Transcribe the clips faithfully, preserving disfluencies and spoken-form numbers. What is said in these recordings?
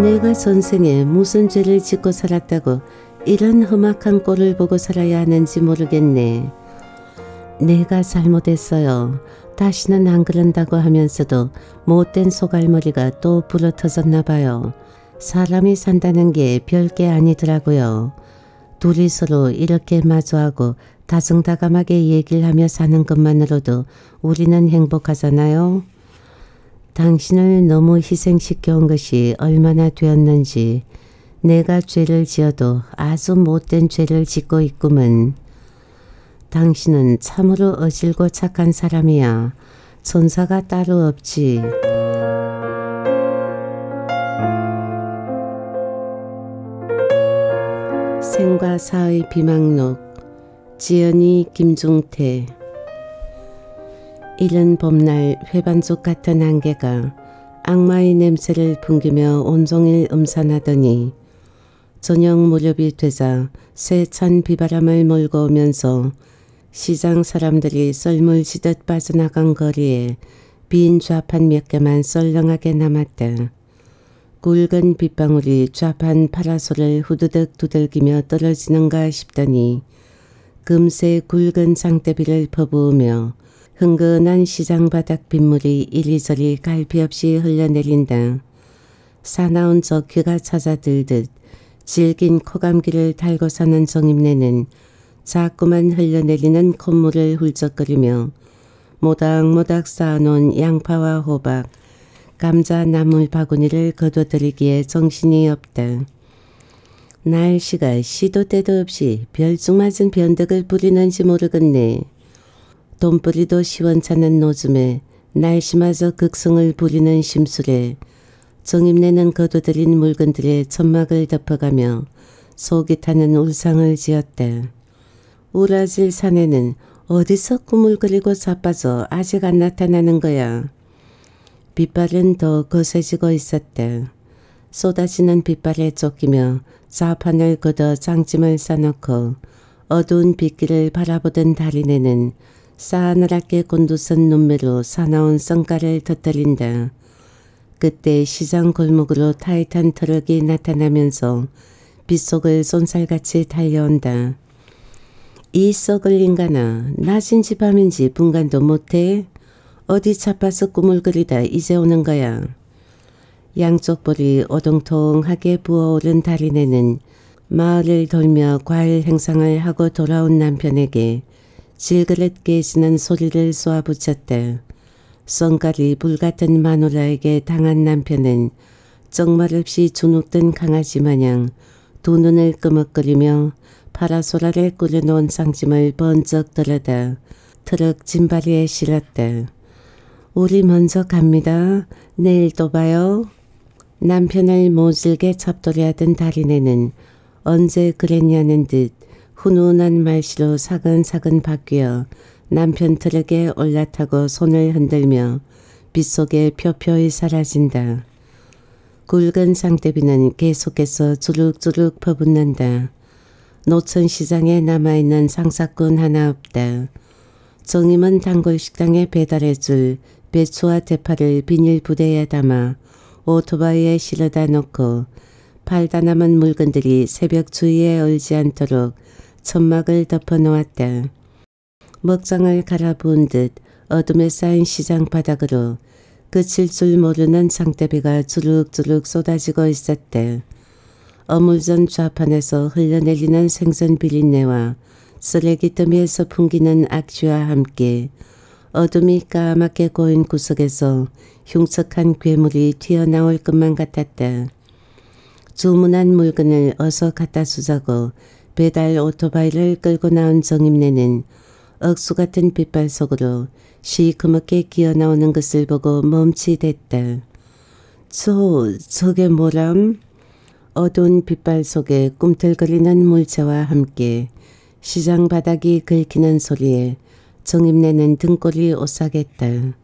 내가 전생에 무슨 죄를 짓고 살았다고 이런 험악한 꼴을 보고 살아야 하는지 모르겠네. 내가 잘못했어요. 다시는 안 그런다고 하면서도 못된 소갈머리가 또 불어터졌나 봐요. 사람이 산다는 게 별게 아니더라고요. 둘이 서로 이렇게 마주하고 다정다감하게 얘기를 하며 사는 것만으로도 우리는 행복하잖아요. 당신을 너무 희생시켜 온 것이 얼마나 되었는지. 내가 죄를 지어도 아주 못된 죄를 짓고 있구먼. 당신은 참으로 어질고 착한 사람이야. 천사가 따로 없지. 생과 사의 비망록. 지연이 김중태. 이른 봄날 회반죽 같은 안개가 악마의 냄새를 풍기며 온종일 음산하더니 저녁 무렵이 되자 세찬 비바람을 몰고 오면서 시장 사람들이 썰물 지듯 빠져나간 거리에 빈 좌판 몇 개만 썰렁하게 남았다. 굵은 빗방울이 좌판 파라솔을 후드득 두들기며 떨어지는가 싶더니 금세 굵은 장대비를 퍼부으며 흥건한 시장 바닥 빗물이 이리저리 갈피 없이 흘러내린다. 사나운 저 귀가 찾아들듯 질긴 코감기를 달고 사는 정임내는 자꾸만 흘러내리는 콧물을 훌쩍거리며 모닥모닥 쌓아놓은 양파와 호박, 감자 나물 바구니를 거둬들이기에 정신이 없다. 날씨가 시도 때도 없이 별죽맞은 변덕을 부리는지 모르겠네. 돈벌이도 시원찮은 노즘에 날씨마저 극성을 부리는 심술에 정임내는 거둬들인 물건들의 천막을 덮어가며 속이 타는 울상을 지었다. 우라질 사내는 어디서 꿈을 그리고 자빠져 아직 안 나타나는 거야. 빗발은 더 거세지고 있었다. 쏟아지는 빗발에 쫓기며 좌판을 걷어 장짐을 싸놓고 어두운 빗길을 바라보던 다리내는 싸늘하게 곤두선 눈매로 사나운 성가를 터뜨린다. 그때 시장 골목으로 타이탄 트럭이 나타나면서 빗속을 쏜살같이 달려온다. 이 썩을 인간아, 낮인지 밤인지 분간도 못해? 어디 자빠서 꿈을 그리다 이제 오는 거야. 양쪽 볼이 오동통하게 부어오른 다리내는 마을을 돌며 과일 행상을 하고 돌아온 남편에게 질그릇 깨지는 소리를 쏘아붙였다. 썽가리 불같은 마누라에게 당한 남편은 정말없이 주눅든 강아지 마냥 두 눈을 끄먹거리며 파라솔 아래 꾸려놓은 상짐을 번쩍 들여다 트럭 짐바리에 실었다. 우리 먼저 갑니다. 내일 또 봐요. 남편을 모질게 잡돌이하던 다리내는 언제 그랬냐는 듯 훈훈한 말씨로 사근사근 바뀌어 남편 트럭에 올라타고 손을 흔들며 빗속에 표표히 사라진다. 굵은 상대비는 계속해서 주룩주룩 퍼붓는다. 노천시장에 남아있는 상사꾼 하나 없다. 정임은 단골식당에 배달해줄 배추와 대파를 비닐부대에 담아 오토바이에 실어다 놓고 팔다 남은 물건들이 새벽 주위에 얼지 않도록 천막을 덮어 놓았다. 먹장을 갈아부은 듯 어둠에 쌓인 시장 바닥으로 그칠 줄 모르는 장대비가 주룩주룩 쏟아지고 있었다. 어물전 좌판에서 흘러내리는 생선 비린내와 쓰레기 더미에서 풍기는 악취와 함께 어둠이 까맣게 고인 구석에서 흉측한 괴물이 튀어나올 것만 같았다. 주문한 물건을 어서 갖다 주자고 배달 오토바이를 끌고 나온 정임내는 억수 같은 빗발 속으로 시커멓게 기어나오는 것을 보고 멈칫했다. 저, 저게 뭐람? 어두운 빗발 속에 꿈틀거리는 물체와 함께 시장 바닥이 긁히는 소리에 정임내는 등골이 오싹했다.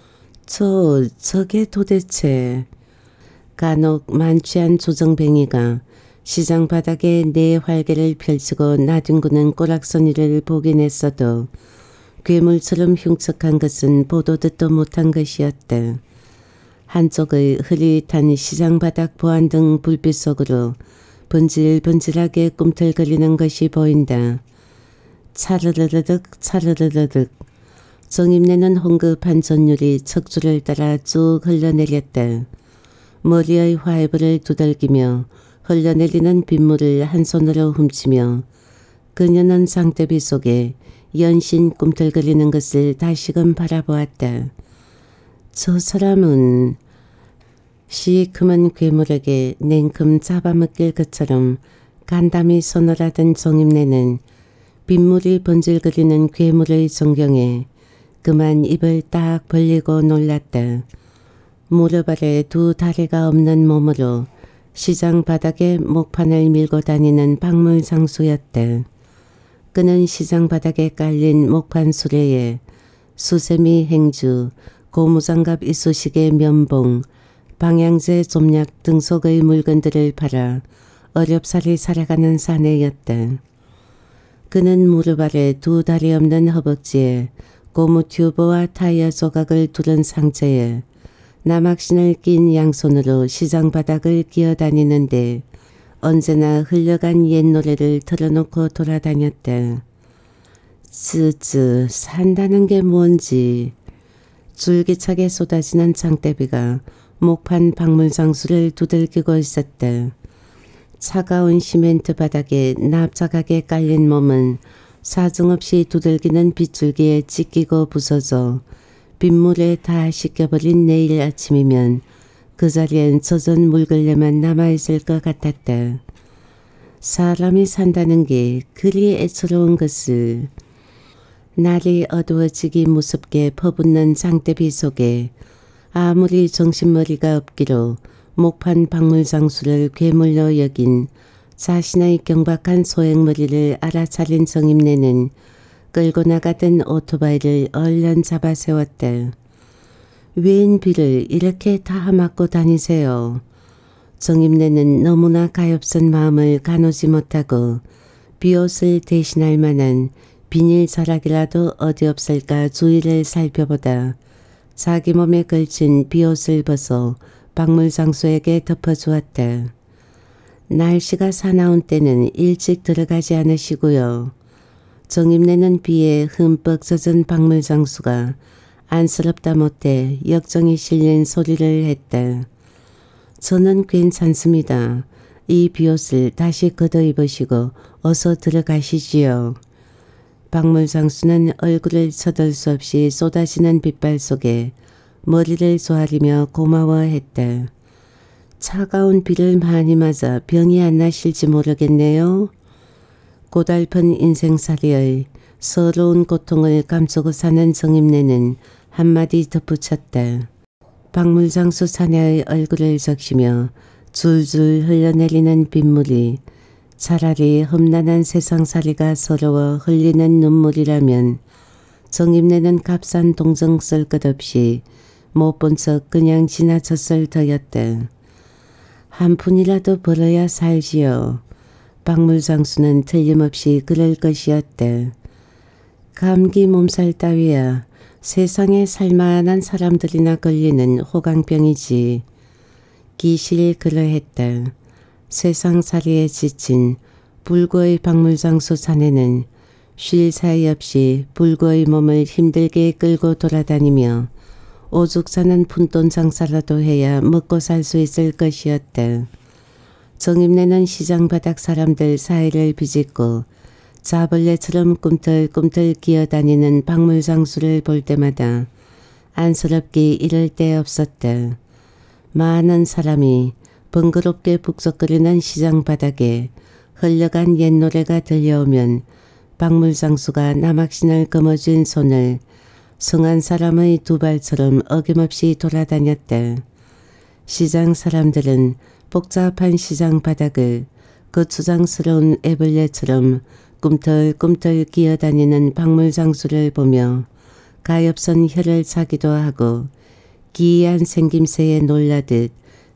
저, 저게 도대체... 간혹 만취한 조정뱅이가 시장 바닥에 네 활개를 펼치고 나뒹구는 꼬락서니를 보긴 했어도 괴물처럼 흉측한 것은 보도 듣도 못한 것이었다. 한쪽의 흐릿한 시장바닥 보안등 불빛 속으로 번질번질하게 꿈틀거리는 것이 보인다. 차르르르득 차르르르득 정임내는 홍급한 전율이 척추를 따라 쭉 흘러내렸다. 머리의 화이브를 두들기며 흘러내리는 빗물을 한 손으로 훔치며 그녀는 장대비 속에 연신 꿈틀거리는 것을 다시금 바라보았다. 저 사람은 시큼한 괴물에게 냉큼 잡아먹길 것처럼 간담이 서늘하던 정임내는 빗물이 번질거리는 괴물의 전경에 그만 입을 딱 벌리고 놀랐다. 무릎 아래 두 다리가 없는 몸으로 시장 바닥에 목판을 밀고 다니는 박물장수였다. 그는 시장 바닥에 깔린 목판 수레에 수세미 행주, 고무장갑 이쑤시개 면봉, 방향제 좀약 등 속의 물건들을 팔아 어렵사리 살아가는 사내였다. 그는 무릎 아래 두 다리 없는 허벅지에 고무 튜브와 타이어 조각을 두른 상처에 남학신을 낀 양손으로 시장 바닥을 기어다니는데 언제나 흘려간 옛 노래를 틀어놓고 돌아다녔다. 쯔쯔 산다는 게 뭔지. 줄기차게 쏟아지는 장대비가 목판 박물장수를 두들기고 있었다. 차가운 시멘트 바닥에 납작하게 깔린 몸은 사정없이 두들기는 빗줄기에 찢기고 부서져 빗물에 다 씻겨버린 내일 아침이면 그 자리엔 젖은 물걸레만 남아있을 것 같았다. 사람이 산다는 게 그리 애처로운 것을. 날이 어두워지기 무섭게 퍼붓는 장대비 속에 아무리 정신머리가 없기로 목판 박물장수를 괴물로 여긴 자신의 경박한 소행머리를 알아차린 정임내는 끌고 나가던 오토바이를 얼른 잡아 세웠다. 웬 비를 이렇게 다 맞고 다니세요. 정임내는 너무나 가엾은 마음을 가누지 못하고 비옷을 대신할 만한 비닐 자락이라도 어디 없을까 주위를 살펴보다 자기 몸에 걸친 비옷을 벗어 박물장수에게 덮어주었다. 날씨가 사나운 때는 일찍 들어가지 않으시고요. 정임내는 비에 흠뻑 젖은 박물장수가 안쓰럽다 못해 역정이 실린 소리를 했다. 저는 괜찮습니다. 이 비옷을 다시 걷어입으시고 어서 들어가시지요. 박물장수는 얼굴을 쳐들 수 없이 쏟아지는 빗발 속에 머리를 조아리며 고마워했다. 차가운 비를 많이 맞아 병이 안 나실지 모르겠네요. 고달픈 인생살이의 서러운 고통을 감추고 사는 정임내는 한마디 덧붙였다. 박물장수 사내의 얼굴을 적시며 줄줄 흘러내리는 빗물이 차라리 험난한 세상살이가 서러워 흘리는 눈물이라면 정임내는 값싼 동정 쓸 것 없이 못 본 척 그냥 지나쳤을 터였다. 한 푼이라도 벌어야 살지요. 박물장수는 틀림없이 그럴 것이었다. 감기 몸살 따위야 세상에 살만한 사람들이나 걸리는 호강병이지. 기실이 그러했다. 세상살이에 지친 불구의 박물장수 사내는 쉴 사이 없이 불구의 몸을 힘들게 끌고 돌아다니며 오죽 사는 푼돈 장사라도 해야 먹고 살 수 있을 것이었다. 정임내는 시장 바닥 사람들 사이를 비집고 자벌레처럼 꿈틀꿈틀 기어다니는 박물장수를 볼 때마다 안쓰럽기 이를 데 없었다. 많은 사람이 번거롭게 북적거리는 시장 바닥에 흘려간 옛 노래가 들려오면 박물장수가 남학신을 거머쥔 손을 성한 사람의 두 발처럼 어김없이 돌아다녔다. 시장 사람들은 복잡한 시장 바닥을 거추장스러운 애벌레처럼 꿈틀꿈틀 기어다니는 박물장수를 보며 가엾은 혀를 차기도 하고 기이한 생김새에 놀라듯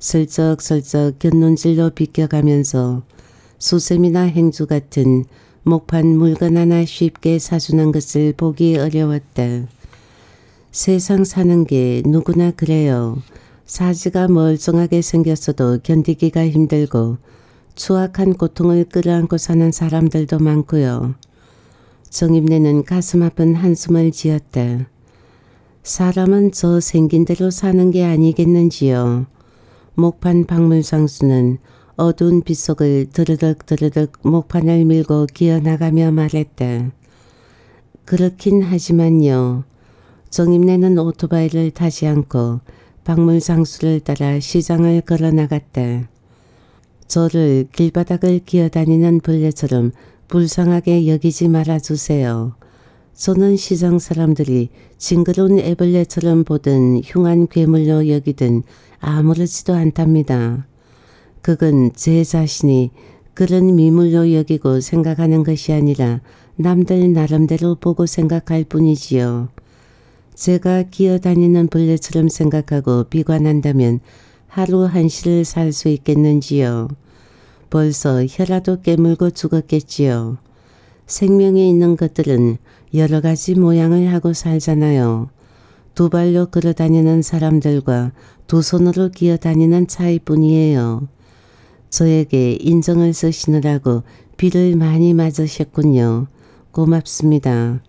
슬쩍슬쩍 곁눈질로 비껴가면서 수세미나 행주 같은 목판 물건 하나 쉽게 사주는 것을 보기 어려웠다. 세상 사는 게 누구나 그래요. 사지가 멀쩡하게 생겼어도 견디기가 힘들고 추악한 고통을 끌어안고 사는 사람들도 많고요. 정임내는 가슴 아픈 한숨을 지었다. 사람은 저 생긴 대로 사는 게 아니겠는지요. 목판 박물상수는 어두운 빗속을 드르륵 드르륵 목판을 밀고 기어나가며 말했다. 그렇긴 하지만요. 정임내는 오토바이를 타지 않고 박물상수를 따라 시장을 걸어나갔다. 저를 길바닥을 기어다니는 벌레처럼 불쌍하게 여기지 말아주세요. 저는 시장 사람들이 징그러운 애벌레처럼 보든 흉한 괴물로 여기든 아무렇지도 않답니다. 그건 제 자신이 그런 미물로 여기고 생각하는 것이 아니라 남들 나름대로 보고 생각할 뿐이지요. 제가 기어다니는 벌레처럼 생각하고 비관한다면 하루 한시를 살 수 있겠는지요. 벌써 혀라도 깨물고 죽었겠지요. 생명이 있는 것들은 여러 가지 모양을 하고 살잖아요. 두 발로 걸어다니는 사람들과 두 손으로 기어다니는 차이뿐이에요. 저에게 인정을 쓰시느라고 비를 많이 맞으셨군요. 고맙습니다.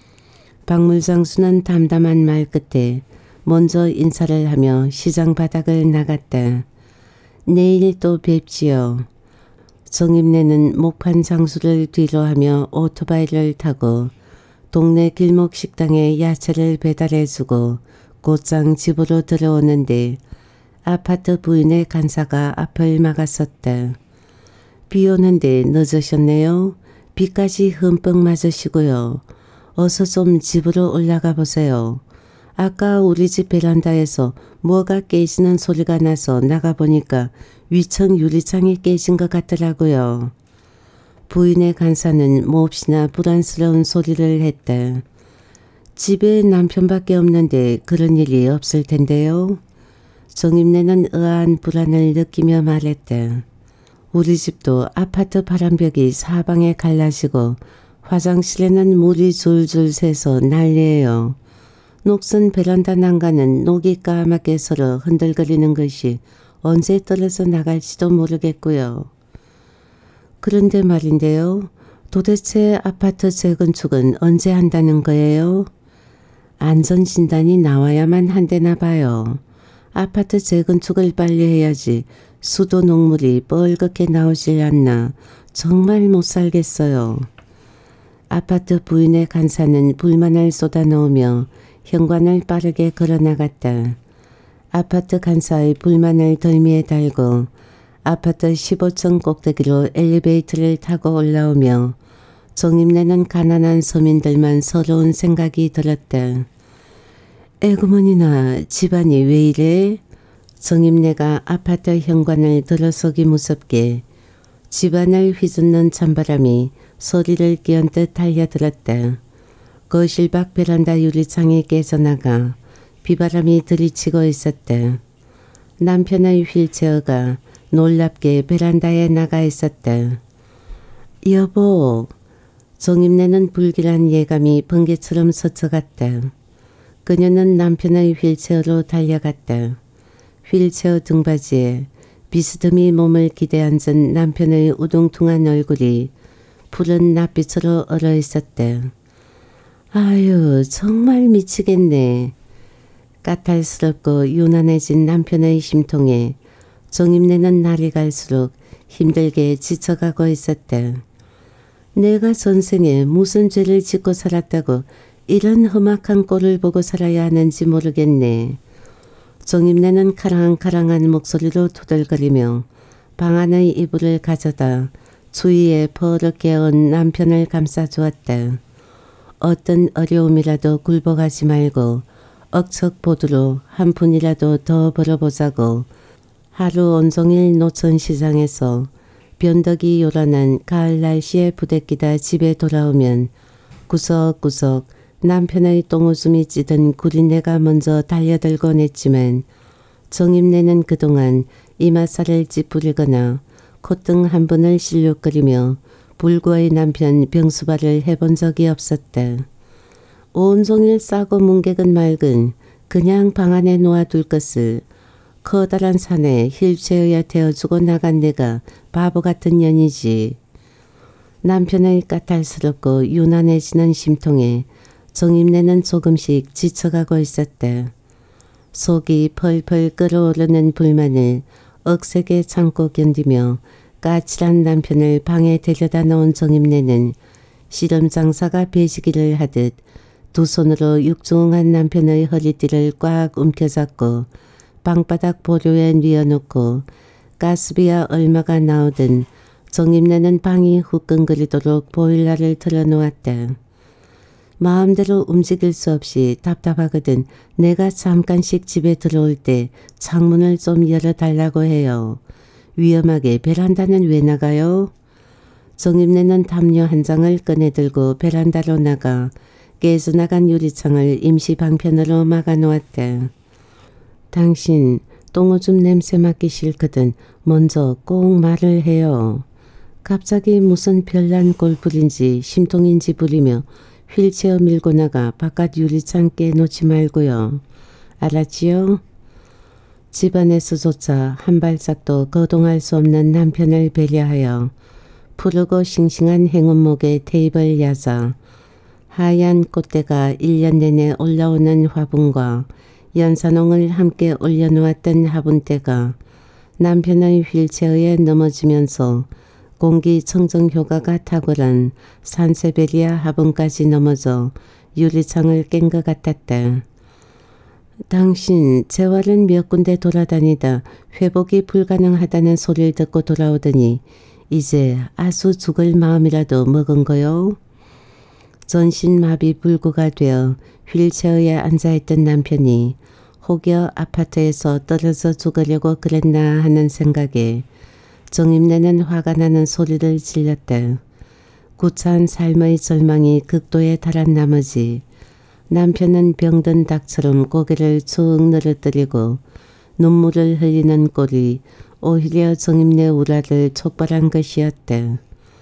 박물장수는 담담한 말 끝에 먼저 인사를 하며 시장 바닥을 나갔다. 내일 또 뵙지요. 정임내는 목판 장수를 뒤로 하며 오토바이를 타고 동네 길목 식당에 야채를 배달해주고 곧장 집으로 들어오는데 아파트 부인의 간사가 앞을 막았었다. 비 오는데 늦으셨네요. 비까지 흠뻑 맞으시고요. 어서 좀 집으로 올라가 보세요. 아까 우리 집 베란다에서 뭐가 깨지는 소리가 나서 나가보니까 위층 유리창이 깨진 것 같더라고요. 부인의 간사는 몹시나 불안스러운 소리를 했다. 집에 남편밖에 없는데 그런 일이 없을 텐데요. 정임내는 의아한 불안을 느끼며 말했다. 우리 집도 아파트 바람벽이 사방에 갈라지고 화장실에는 물이 줄줄 새서 난리예요. 녹슨 베란다 난간은 녹이 까맣게 서로 흔들거리는 것이 언제 떨어져 나갈지도 모르겠고요. 그런데 말인데요. 도대체 아파트 재건축은 언제 한다는 거예요? 안전진단이 나와야만 한대나 봐요. 아파트 재건축을 빨리 해야지 수도 녹물이 뻘겋게 나오질 않나 정말 못 살겠어요. 아파트 부인의 간사는 불만을 쏟아넣으며 현관을 빠르게 걸어나갔다. 아파트 간사의 불만을 덜미에 달고 아파트 십오 층 꼭대기로 엘리베이터를 타고 올라오며 정임내는 가난한 서민들만 서러운 생각이 들었다. 에구머니나 집안이 왜 이래? 정임내가 아파트 현관을 들어서기 무섭게 집안을 휘젓는 찬바람이 소리를 끼얹듯 달려들었다. 거실 밖 베란다 유리창이 깨져나가 비바람이 들이치고 있었다. 남편의 휠체어가 놀랍게 베란다에 나가 있었다. 여보, 정임내는 불길한 예감이 번개처럼 스쳐갔다. 그녀는 남편의 휠체어로 달려갔다. 휠체어 등받이에 비스듬히 몸을 기대앉은 남편의 우둥퉁한 얼굴이 푸른 낯빛으로 얼어 있었다. 아유, 정말 미치겠네. 까탈스럽고 유난해진 남편의 심통에 정임내는 날이 갈수록 힘들게 지쳐가고 있었다. 내가 전생에 무슨 죄를 짓고 살았다고 이런 험악한 꼴을 보고 살아야 하는지 모르겠네. 정임내는 카랑카랑한 목소리로 토들거리며 방 안의 이불을 가져다 주위에 버럭게 온 남편을 감싸주었다. 어떤 어려움이라도 굴복하지 말고 억척보두로 한 푼이라도 더 벌어보자고 하루 온종일 노천시장에서 변덕이 요란한 가을 날씨에 부대끼다 집에 돌아오면 구석구석 남편의 똥오줌이 찌든 구린내가 먼저 달려들곤 했지만 정임내는 그동안 이마살을 찌푸리거나 콧등 한 번을 실룩거리며 불구의 남편 병수발을 해본 적이 없었다. 온종일 싸고 뭉개근 맑은 그냥 방 안에 놓아둘 것을 커다란 산에 휠체어에 태워주고 나간 내가 바보 같은 년이지. 남편의 까탈스럽고 유난해지는 심통에 정임내는 조금씩 지쳐가고 있었다. 속이 펄펄 끓어오르는 불만을 억세게 참고 견디며 까칠한 남편을 방에 데려다 놓은 정임내는 씨름장사가 배시기를 하듯 두 손으로 육중한 남편의 허리띠를 꽉 움켜잡고 방바닥 보류에 뉘어놓고 가스비가 얼마가 나오든 정임내는 방이 후끈거리도록 보일러를 틀어놓았다. 마음대로 움직일 수 없이 답답하거든 내가 잠깐씩 집에 들어올 때 창문을 좀 열어달라고 해요. 위험하게 베란다는 왜 나가요? 정임내는 담요 한 장을 꺼내들고 베란다로 나가 깨져나간 유리창을 임시 방편으로 막아놓았다. 당신 똥오줌 냄새 맡기 싫거든 먼저 꼭 말을 해요. 갑자기 무슨 별난 꼴불인지 심통인지 부리며 휠체어 밀고 나가 바깥 유리창 깨놓지 말고요. 알았지요? 집안에서조차 한 발짝도 거동할 수 없는 남편을 배려하여 푸르고 싱싱한 행운목에 테이블 야자, 하얀 꽃대가 일 년 내내 올라오는 화분과 연산홍을 함께 올려놓았던 화분대가 남편의 휠체어에 넘어지면서 공기청정 효과가 탁월한 산세베리아 화분까지 넘어져 유리창을 깬 것 같았다. 당신 재활은 몇 군데 돌아다니다 회복이 불가능하다는 소리를 듣고 돌아오더니 이제 아수 죽을 마음이라도 먹은 거요? 전신마비 불구가 되어 휠체어에 앉아있던 남편이 혹여 아파트에서 떨어져 죽으려고 그랬나 하는 생각에 정임내는 화가 나는 소리를 질렀다. 구차한 삶의 절망이 극도에 달한 나머지 남편은 병든 닭처럼 고개를 축 늘어뜨리고 눈물을 흘리는 꼴이 오히려 정임내 우라를 촉발한 것이었다.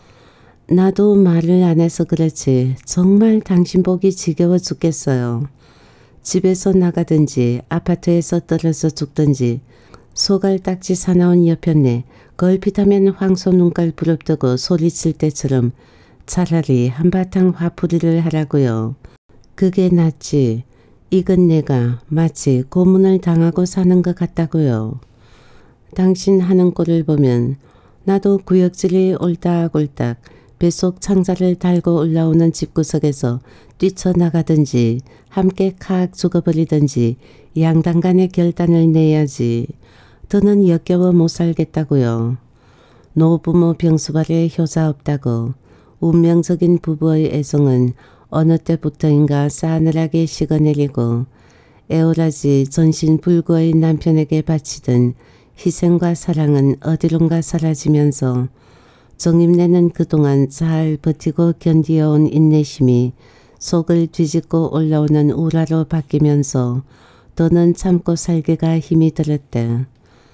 나도 말을 안 해서 그렇지 정말 당신 보기 지겨워 죽겠어요. 집에서 나가든지 아파트에서 떨어져 죽든지 소갈딱지 사나운 여편네 걸핏하면 황소 눈깔 부릅뜨고 소리칠 때처럼 차라리 한바탕 화풀이를 하라고요. 그게 낫지. 이건 내가 마치 고문을 당하고 사는 것 같다고요. 당신 하는 꼴을 보면 나도 구역질이 옳딱옳딱 뱃속 창자를 달고 올라오는 집구석에서 뛰쳐나가든지 함께 칵 죽어버리든지 양당간의 결단을 내야지. 더는 역겨워 못 살겠다고요. 노부모 병수발에 효자 없다고 운명적인 부부의 애송은 어느 때부터인가 싸늘하게 식어내리고 애오라지 전신불구의 남편에게 바치던 희생과 사랑은 어디론가 사라지면서 정임내는 그동안 잘 버티고 견디어온 인내심이 속을 뒤집고 올라오는 우라로 바뀌면서 더는 참고 살기가 힘이 들었다.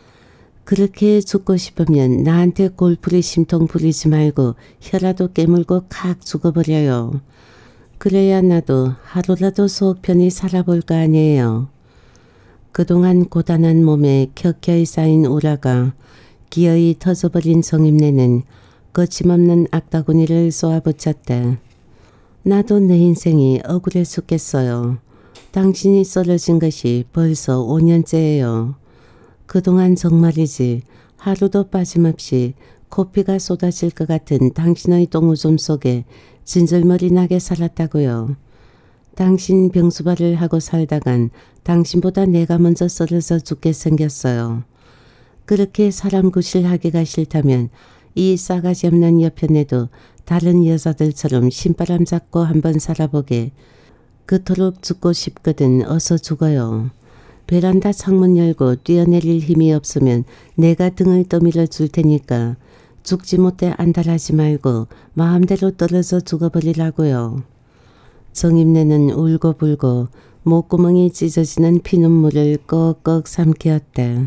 그렇게 죽고 싶으면 나한테 골프리 심통 부리지 말고 혀라도 깨물고 칵 죽어버려요. 그래야 나도 하루라도 속 편히 살아볼 거 아니에요. 그동안 고단한 몸에 켜켜이 쌓인 우라가 기어이 터져버린 정임내는 거침없는 악다구니를 쏘아붙였다. 나도 내 인생이 억울해 죽겠어요. 당신이 쓰러진 것이 벌써 오 년째예요. 그동안 정말이지 하루도 빠짐없이 코피가 쏟아질 것 같은 당신의 똥오줌 속에 진절머리 나게 살았다고요. 당신 병수발을 하고 살다간 당신보다 내가 먼저 쓰러져 죽게 생겼어요. 그렇게 사람 구실하기가 싫다면 이 싸가지 없는 여편에도 다른 여자들처럼 신바람 잡고 한번 살아보게. 그토록 죽고 싶거든 어서 죽어요. 베란다 창문 열고 뛰어내릴 힘이 없으면 내가 등을 떠밀어 줄 테니까 죽지 못해 안달하지 말고 마음대로 떨어져 죽어버리라고요. 정임내는 울고불고 목구멍이 찢어지는 피눈물을 꺽꺽 삼키었다.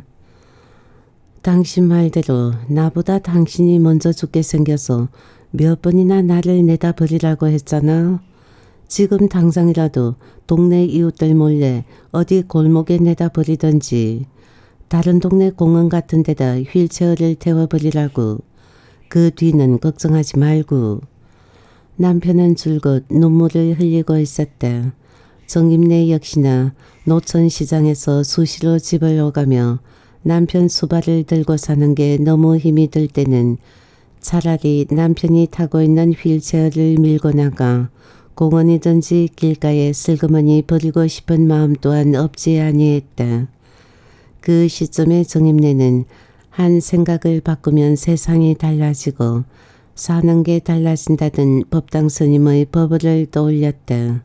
당신 말대로 나보다 당신이 먼저 죽게 생겨서 몇 번이나 나를 내다 버리라고 했잖아. 지금 당장이라도 동네 이웃들 몰래 어디 골목에 내다 버리던지 다른 동네 공원 같은 데다 휠체어를 태워버리라고. 그 뒤는 걱정하지 말고. 남편은 줄곧 눈물을 흘리고 있었다. 정임내 역시나 노천시장에서 수시로 집을 오가며 남편 수발을 들고 사는 게 너무 힘이 들 때는 차라리 남편이 타고 있는 휠체어를 밀고 나가 공원이든지 길가에 슬그머니 버리고 싶은 마음 또한 없지 아니했다. 그 시점에 정임내는 한 생각을 바꾸면 세상이 달라지고 사는 게 달라진다던 법당 스님의 법을 떠올렸다.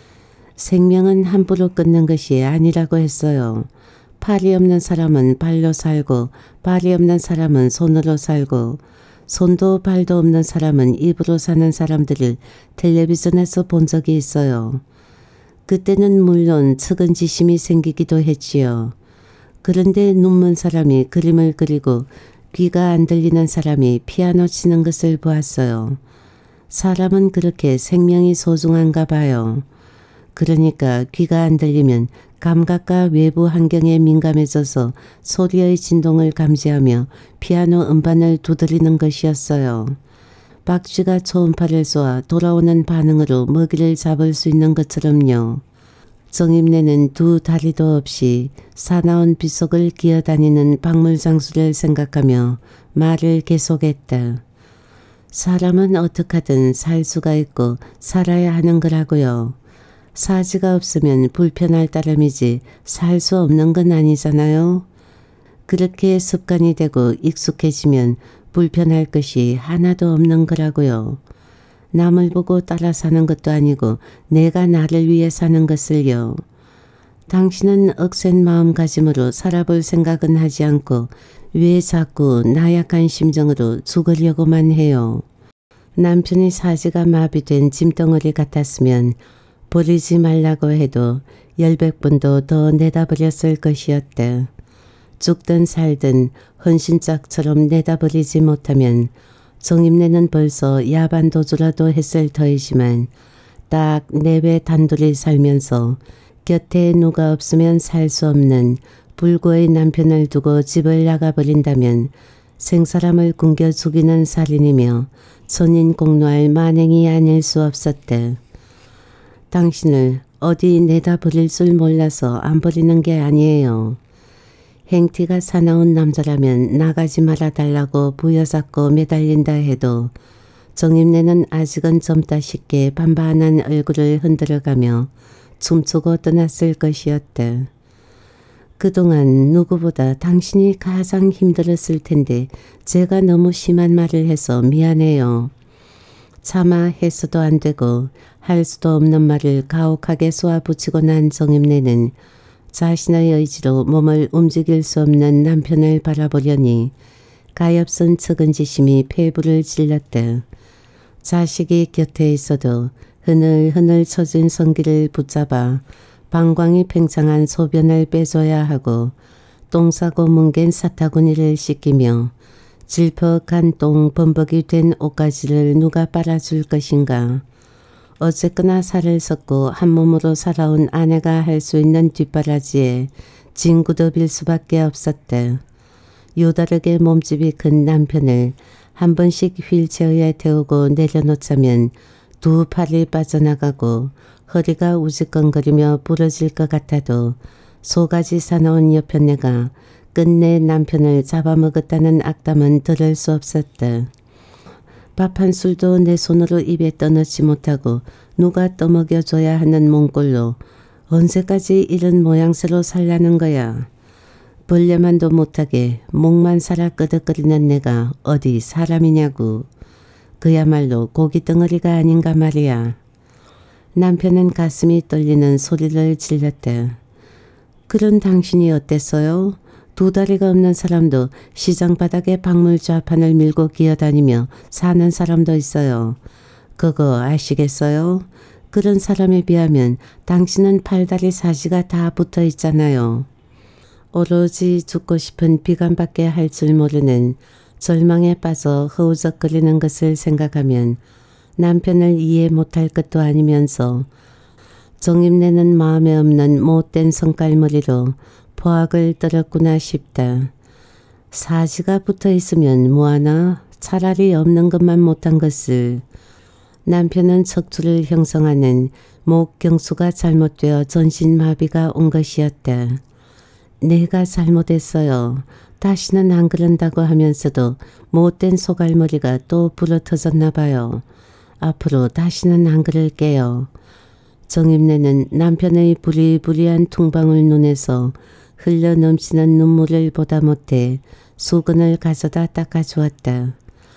생명은 함부로 끊는 것이 아니라고 했어요. 팔이 없는 사람은 발로 살고 발이 없는 사람은 손으로 살고 손도 발도 없는 사람은 입으로 사는 사람들을 텔레비전에서 본 적이 있어요. 그때는 물론 측은지심이 생기기도 했지요. 그런데 눈먼 사람이 그림을 그리고 귀가 안 들리는 사람이 피아노 치는 것을 보았어요. 사람은 그렇게 생명이 소중한가 봐요. 그러니까 귀가 안 들리면 감각과 외부 환경에 민감해져서 소리의 진동을 감지하며 피아노 음반을 두드리는 것이었어요. 박쥐가 초음파를 쏘아 돌아오는 반응으로 먹이를 잡을 수 있는 것처럼요. 정임내는 두 다리도 없이 사나운 빗속을 기어다니는 박물장수를 생각하며 말을 계속했다. 사람은 어떡하든 살 수가 있고 살아야 하는 거라고요. 사지가 없으면 불편할 따름이지 살 수 없는 건 아니잖아요. 그렇게 습관이 되고 익숙해지면 불편할 것이 하나도 없는 거라고요. 남을 보고 따라 사는 것도 아니고 내가 나를 위해 사는 것을요. 당신은 억센 마음가짐으로 살아볼 생각은 하지 않고 왜 자꾸 나약한 심정으로 죽으려고만 해요. 남편이 사지가 마비된 짐덩어리 같았으면 버리지 말라고 해도 열백 번도 더 내다버렸을 것이었다. 죽든 살든 헌신짝처럼 내다버리지 못하면 정임내는 벌써 야반도주라도 했을 터이지만 딱 내외 단둘이 살면서 곁에 누가 없으면 살 수 없는 불구의 남편을 두고 집을 나가버린다면 생사람을 굶겨 죽이는 살인이며 천인공노할 만행이 아닐 수 없었다. 당신을 어디 내다 버릴 줄 몰라서 안 버리는 게 아니에요. 행티가 사나운 남자라면 나가지 말아달라고 부여잡고 매달린다 해도 정임내는 아직은 젊다 싶게 반반한 얼굴을 흔들어가며 춤추고 떠났을 것이었다. 그동안 누구보다 당신이 가장 힘들었을 텐데 제가 너무 심한 말을 해서 미안해요. 차마 해서도 안 되고 할 수도 없는 말을 가혹하게 쏘아붙이고 난 정임내는 자신의 의지로 몸을 움직일 수 없는 남편을 바라보려니 가엾은 측은지심이 폐부를 찔렀다. 자식이 곁에 있어도 흐늘흐늘 처진 성기를 붙잡아 방광이 팽창한 소변을 빼줘야 하고 똥 싸고 뭉갠 사타구니를 씻기며 질퍽한 똥 범벅이 된 옷가지를 누가 빨아줄 것인가. 어쨌거나 살을 섞고 한 몸으로 살아온 아내가 할 수 있는 뒷바라지에 징구더빌 수밖에 없었다. 요다르게 몸집이 큰 남편을 한 번씩 휠체어에 태우고 내려놓자면 두 팔이 빠져나가고 허리가 우직건거리며 부러질 것 같아도 소가지 사나운 여편네가 끝내 남편을 잡아먹었다는 악담은 들을 수 없었다. 밥 한 술도 내 손으로 입에 떠넣지 못하고 누가 떠먹여줘야 하는 몽골로 언제까지 이런 모양새로 살라는 거야. 벌레만도 못하게 목만 살아 끄덕거리는 내가 어디 사람이냐고. 그야말로 고깃덩어리가 아닌가 말이야. 남편은 가슴이 떨리는 소리를 질렀다. 그런 당신이 어땠어요? 두 다리가 없는 사람도 시장 바닥에 박물 좌판을 밀고 기어다니며 사는 사람도 있어요. 그거 아시겠어요? 그런 사람에 비하면 당신은 팔다리 사지가 다 붙어 있잖아요. 오로지 죽고 싶은 비관밖에 할 줄 모르는 절망에 빠져 허우적거리는 것을 생각하면 남편을 이해 못할 것도 아니면서 정임내는 마음에 없는 못된 성깔머리로 포악을 떨었구나 싶다. 사지가 붙어 있으면 뭐하나 차라리 없는 것만 못한 것을. 남편은 척추를 형성하는 목경수가 잘못되어 전신마비가 온 것이었다. 내가 잘못했어요. 다시는 안 그런다고 하면서도 못된 소갈머리가 또 불어터졌나 봐요. 앞으로 다시는 안 그럴게요. 정임내는 남편의 부리부리한 퉁방울 눈에서 흘러 넘치는 눈물을 보다 못해 수건을 가져다 닦아주었다.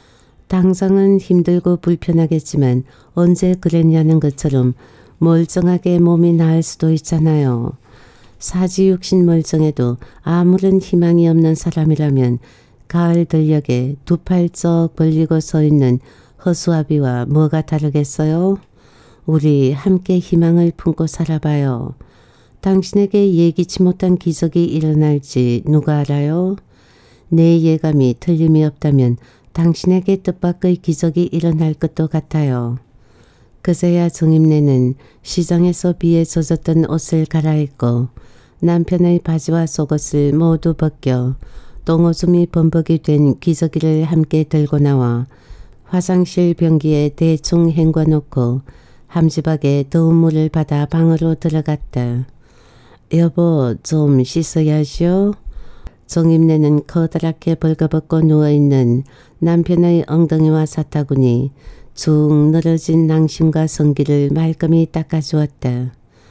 당장은 힘들고 불편하겠지만 언제 그랬냐는 것처럼 멀쩡하게 몸이 나을 수도 있잖아요. 사지육신 멀쩡해도 아무런 희망이 없는 사람이라면 가을 들녘에 두 팔 쩍 벌리고 서 있는 허수아비와 뭐가 다르겠어요? 우리 함께 희망을 품고 살아봐요. 당신에게 예기치 못한 기적이 일어날지 누가 알아요? 내 예감이 틀림이 없다면 당신에게 뜻밖의 기적이 일어날 것도 같아요. 그제야 정임내는 시장에서 비에 젖었던 옷을 갈아입고 남편의 바지와 속옷을 모두 벗겨 똥오줌이 범벅이 된 기저귀를 함께 들고 나와 화장실 변기에 대충 헹궈놓고 함지박에 더운 물을 받아 방으로 들어갔다. 여보, 좀 씻어야죠. 정임내는 커다랗게 벌거벗고 누워있는 남편의 엉덩이와 사타구니, 쭉 늘어진 낭심과 성기를 말끔히 닦아주었다.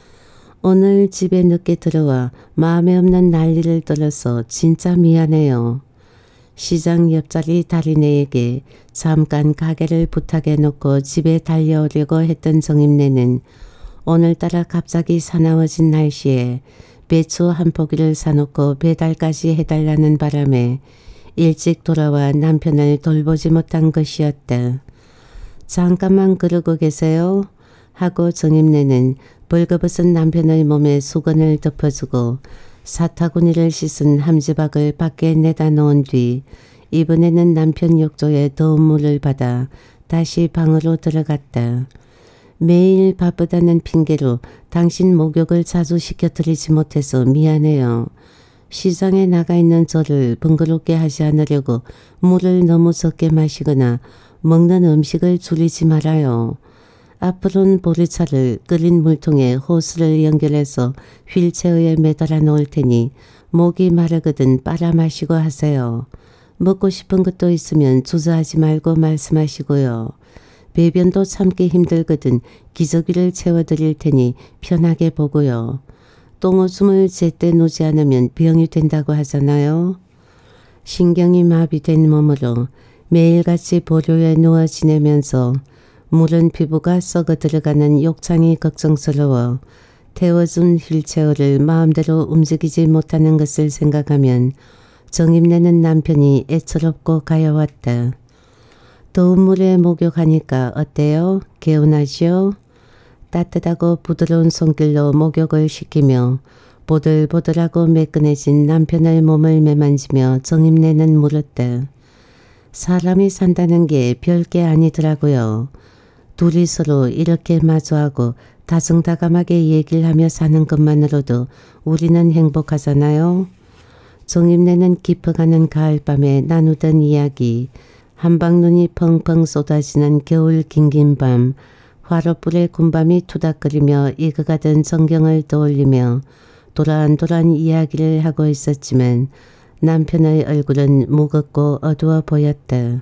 오늘 집에 늦게 들어와 마음에 없는 난리를 떨어서 진짜 미안해요. 시장 옆자리 달인애에게 잠깐 가게를 부탁해놓고 집에 달려오려고 했던 정임내는 오늘따라 갑자기 사나워진 날씨에 배추 한 포기를 사놓고 배달까지 해달라는 바람에 일찍 돌아와 남편을 돌보지 못한 것이었다. 잠깐만 그러고 계세요? 하고 정임내는 벌거벗은 남편의 몸에 수건을 덮어주고 사타구니를 씻은 함지박을 밖에 내다 놓은 뒤 이번에는 남편 욕조에 더운 물을 받아 다시 방으로 들어갔다. 매일 바쁘다는 핑계로 당신 목욕을 자주 시켜드리지 못해서 미안해요. 시장에 나가 있는 저를 번거롭게 하지 않으려고 물을 너무 적게 마시거나 먹는 음식을 줄이지 말아요. 앞으로는 보리차를 끓인 물통에 호스를 연결해서 휠체어에 매달아 놓을 테니 목이 마르거든 빨아 마시고 하세요. 먹고 싶은 것도 있으면 주저하지 말고 말씀하시고요. 배변도 참기 힘들거든 기저귀를 채워드릴 테니 편하게 보고요. 똥오줌을 제때 놓지 않으면 병이 된다고 하잖아요. 신경이 마비된 몸으로 매일같이 보료에 누워 지내면서 물은 피부가 썩어 들어가는 욕창이 걱정스러워 태워준 휠체어를 마음대로 움직이지 못하는 것을 생각하면 정임내는 남편이 애처롭고 가여웠다. 더운 물에 목욕하니까 어때요? 개운하시오? 따뜻하고 부드러운 손길로 목욕을 시키며 보들보들하고 매끈해진 남편의 몸을 매만지며 정임내는 물었다. 사람이 산다는 게 별게 아니더라고요. 둘이 서로 이렇게 마주하고 다정다감하게 얘기를 하며 사는 것만으로도 우리는 행복하잖아요. 정임내는 깊어가는 가을밤에 나누던 이야기, 한방눈이 펑펑 쏟아지는 겨울 긴긴 밤, 화롯불에 군밤이 투닥거리며 익어가던 전경을 떠올리며 도란도란 이야기를 하고 있었지만 남편의 얼굴은 무겁고 어두워 보였다.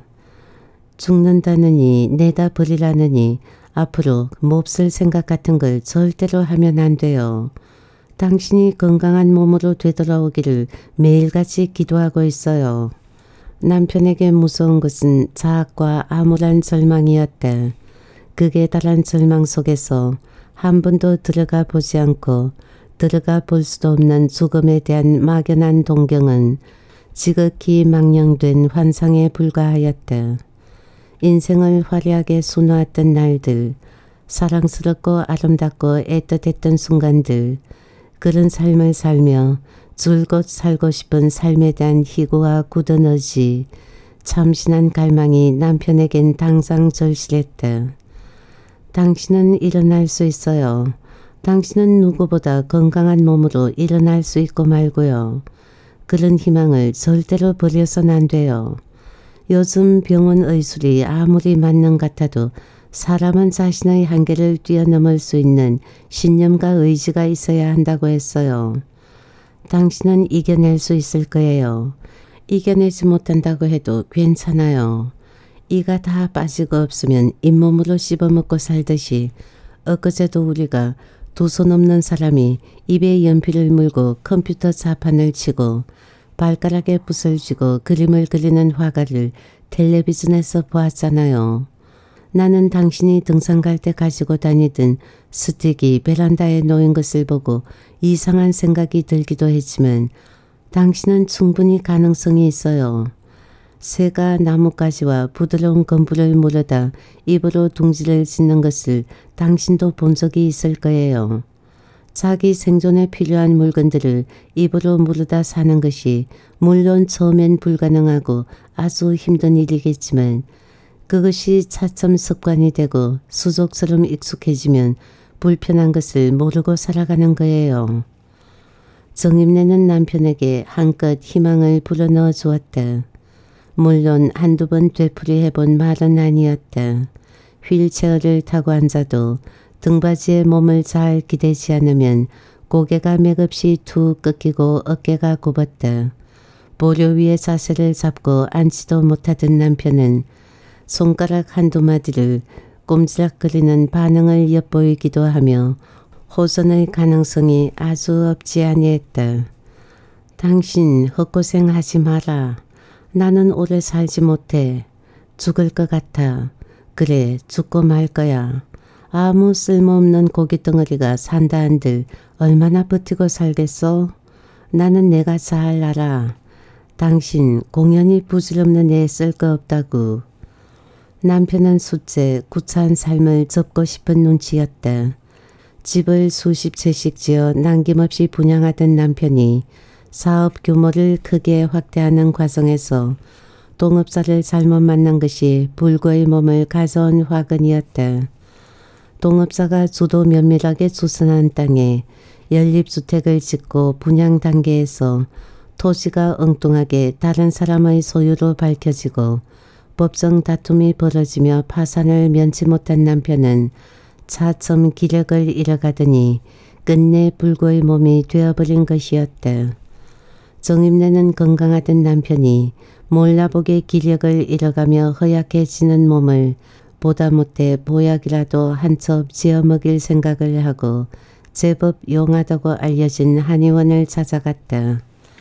죽는다느니 내다 버리라느니 앞으로 몹쓸 생각 같은 걸 절대로 하면 안 돼요. 당신이 건강한 몸으로 되돌아오기를 매일같이 기도하고 있어요. 남편에게 무서운 것은 자학과 암울한 절망이었다. 극에 달한 절망 속에서 한 번도 들어가 보지 않고 들어가 볼 수도 없는 죽음에 대한 막연한 동경은 지극히 망령된 환상에 불과하였다. 인생을 화려하게 수놓았던 날들, 사랑스럽고 아름답고 애틋했던 순간들, 그런 삶을 살며 줄곧 살고 싶은 삶에 대한 희고와 굳은 의지, 참신한 갈망이 남편에겐 당장 절실했다. 당신은 일어날 수 있어요. 당신은 누구보다 건강한 몸으로 일어날 수 있고 말고요. 그런 희망을 절대로 버려서는 안 돼요. 요즘 병원 의술이 아무리 맞는 같아도 사람은 자신의 한계를 뛰어넘을 수 있는 신념과 의지가 있어야 한다고 했어요. 당신은 이겨낼 수 있을 거예요. 이겨내지 못한다고 해도 괜찮아요. 이가 다 빠지고 없으면 잇몸으로 씹어먹고 살듯이 엊그제도 우리가 두 손 없는 사람이 입에 연필을 물고 컴퓨터 자판을 치고 발가락에 붓을 쥐고 그림을 그리는 화가를 텔레비전에서 보았잖아요. 나는 당신이 등산 갈 때 가지고 다니던 스틱이 베란다에 놓인 것을 보고 이상한 생각이 들기도 했지만 당신은 충분히 가능성이 있어요. 새가 나뭇가지와 부드러운 건부를 무르다 입으로 둥지를 짓는 것을 당신도 본 적이 있을 거예요. 자기 생존에 필요한 물건들을 입으로 무르다 사는 것이 물론 처음엔 불가능하고 아주 힘든 일이겠지만 그것이 차츰 습관이 되고 수족처럼 익숙해지면 불편한 것을 모르고 살아가는 거예요. 정임내는 남편에게 한껏 희망을 불어넣어 주었다. 물론 한두 번 되풀이해본 말은 아니었다. 휠체어를 타고 앉아도 등받이에 몸을 잘 기대지 않으면 고개가 맥없이 툭 꺾이고 어깨가 굽었다. 보료 위에 자세를 잡고 앉지도 못하던 남편은 손가락 한두 마디를 꼼지락거리는 반응을 엿보이기도 하며 호전의 가능성이 아주 없지 아니했다. 당신 헛고생하지 마라. 나는 오래 살지 못해. 죽을 것 같아. 그래, 죽고 말 거야. 아무 쓸모없는 고깃덩어리가 산다 한들 얼마나 버티고 살겠어? 나는 내가 잘 알아. 당신 공연히 부질없는 애 쓸 거 없다고. 남편은 숫째 구차한 삶을 접고 싶은 눈치였다. 집을 수십 채씩 지어 남김없이 분양하던 남편이 사업 규모를 크게 확대하는 과정에서 동업자를 잘못 만난 것이 불구의 몸을 가져온 화근이었다. 동업자가 주도 면밀하게 주선한 땅에 연립주택을 짓고 분양 단계에서 토지가 엉뚱하게 다른 사람의 소유로 밝혀지고 법정 다툼이 벌어지며 파산을 면치 못한 남편은 차츰 기력을 잃어가더니 끝내 불구의 몸이 되어버린 것이었다. 정임내는 건강하던 남편이 몰라보게 기력을 잃어가며 허약해지는 몸을 보다 못해 보약이라도 한 첩 지어 먹일 생각을 하고 제법 용하다고 알려진 한의원을 찾아갔다.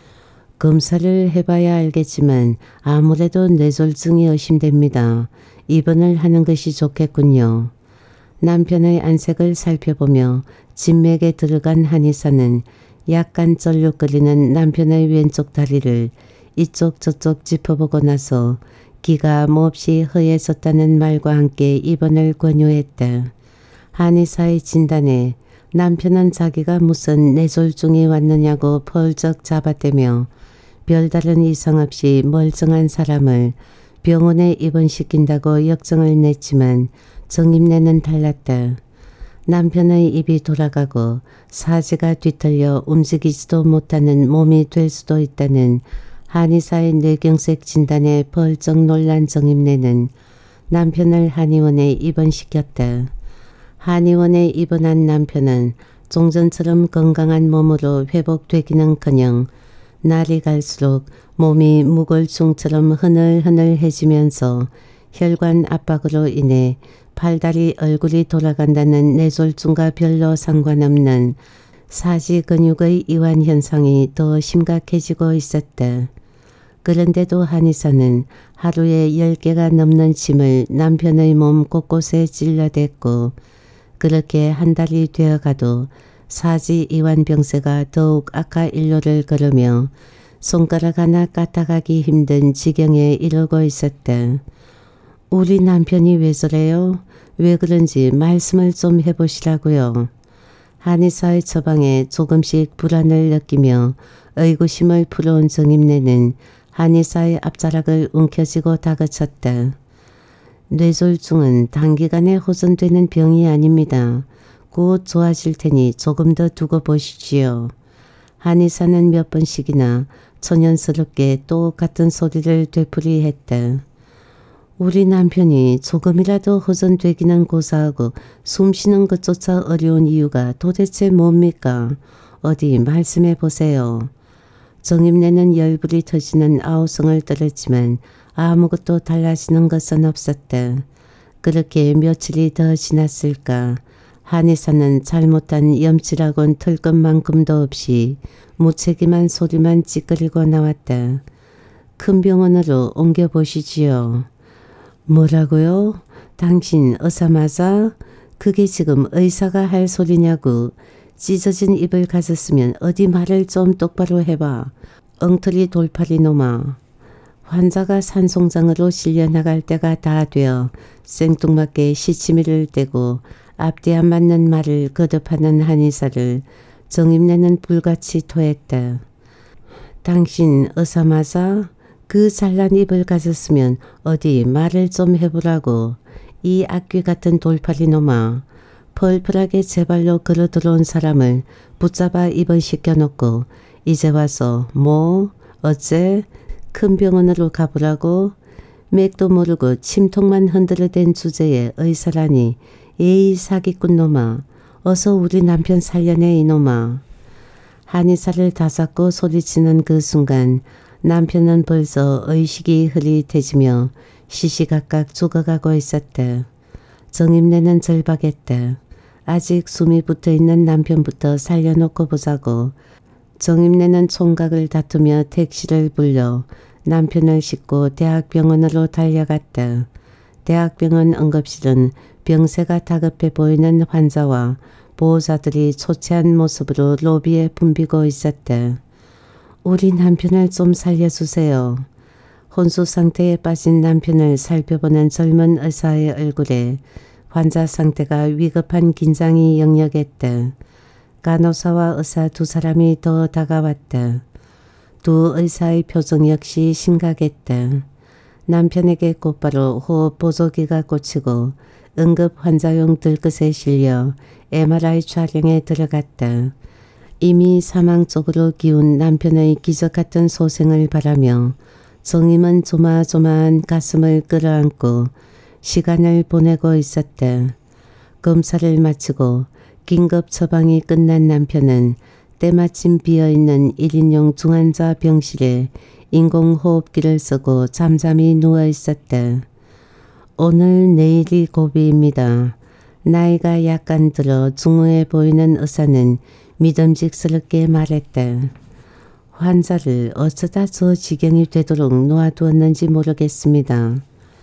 검사를 해봐야 알겠지만 아무래도 뇌졸중이 의심됩니다. 입원을 하는 것이 좋겠군요. 남편의 안색을 살펴보며 진맥에 들어간 한의사는 약간 쩔룩거리는 남편의 왼쪽 다리를 이쪽 저쪽 짚어보고 나서 기가 몹시 허해졌다는 말과 함께 입원을 권유했다. 한의사의 진단에 남편은 자기가 무슨 뇌졸중이 왔느냐고 펄쩍 잡아대며 별다른 이상 없이 멀쩡한 사람을 병원에 입원시킨다고 역정을 냈지만 정임내는 달랐다. 남편의 입이 돌아가고 사지가 뒤틀려 움직이지도 못하는 몸이 될 수도 있다는 한의사의 뇌경색 진단에 벌쩍 놀란 정임내는 남편을 한의원에 입원시켰다. 한의원에 입원한 남편은 종전처럼 건강한 몸으로 회복되기는커녕 날이 갈수록 몸이 무골충처럼 흐늘흐늘해지면서 혈관 압박으로 인해 팔다리 얼굴이 돌아간다는 뇌졸중과 별로 상관없는 사지 근육의 이완 현상이 더 심각해지고 있었다. 그런데도 한의사는 하루에 열 개가 넘는 침을 남편의 몸 곳곳에 찔러댔고 그렇게 한 달이 되어가도 사지 이완 병세가 더욱 악화 일로를 걸으며 손가락 하나 까딱하기 힘든 지경에 이르고 있었다. 우리 남편이 왜 저래요? 왜 그런지 말씀을 좀 해보시라고요. 한의사의 처방에 조금씩 불안을 느끼며 의구심을 풀어온 정임내는 한의사의 앞자락을 움켜쥐고 다그쳤다. 뇌졸중은 단기간에 호전되는 병이 아닙니다. 곧 좋아질 테니 조금 더 두고 보시지요. 한의사는 몇 번씩이나 천연스럽게 똑같은 소리를 되풀이했다. 우리 남편이 조금이라도 호전되기는 고사하고 숨쉬는 것조차 어려운 이유가 도대체 뭡니까? 어디 말씀해 보세요. 정임내는 열불이 터지는 아우성을 떨었지만 아무것도 달라지는 것은 없었다. 그렇게 며칠이 더 지났을까. 한의사는 잘못한 염치라곤 털 것만큼도 없이 무책임한 소리만 찌끄리고 나왔다. 큰 병원으로 옮겨보시지요. 뭐라고요? 당신 의사 맞아? 그게 지금 의사가 할 소리냐고. 찢어진 입을 가졌으면 어디 말을 좀 똑바로 해봐. 엉터리 돌팔이 놈아. 환자가 산송장으로 실려나갈 때가 다 되어 생뚱맞게 시치미를 떼고 앞뒤 안 맞는 말을 거듭하는 한의사를 정임내는 불같이 토했다. 당신 의사 맞아? 그 잘난 입을 가졌으면 어디 말을 좀 해보라고. 이 악귀 같은 돌팔이 놈아. 펄펄하게 제 발로 걸어 들어온 사람을 붙잡아 입원시켜놓고 이제 와서 뭐 어째 큰 병원으로 가보라고. 맥도 모르고 침통만 흔들어댄 주제에 의사라니. 에이 사기꾼 놈아. 어서 우리 남편 살려내 이놈아. 한의사를 다잡고 소리치는 그 순간 남편은 벌써 의식이 흐릿해지며 시시각각 죽어가고 있었다. 정임내는 절박했다. 아직 숨이 붙어있는 남편부터 살려놓고 보자고. 정임내는 총각을 다투며 택시를 불려 남편을 싣고 대학병원으로 달려갔다. 대학병원 응급실은 병세가 다급해 보이는 환자와 보호자들이 초췌한 모습으로 로비에 붐비고 있었다. 우리 남편을 좀 살려주세요. 혼수 상태에 빠진 남편을 살펴보는 젊은 의사의 얼굴에 환자 상태가 위급한 긴장이 역력했다. 간호사와 의사 두 사람이 더 다가왔다. 두 의사의 표정 역시 심각했다. 남편에게 곧바로 호흡 보조기가 꽂히고 응급 환자용 들것에 실려 엠알아이 촬영에 들어갔다. 이미 사망 쪽으로 기운 남편의 기적같은 소생을 바라며 정임은 조마조마한 가슴을 끌어안고 시간을 보내고 있었다. 검사를 마치고 긴급 처방이 끝난 남편은 때마침 비어있는 일 인용 중환자 병실에 인공호흡기를 쓰고 잠잠히 누워있었다. 오늘 내일이 고비입니다. 나이가 약간 들어 중후해 보이는 의사는 믿음직스럽게 말했다. 환자를 어쩌다 저 지경이 되도록 놓아두었는지 모르겠습니다.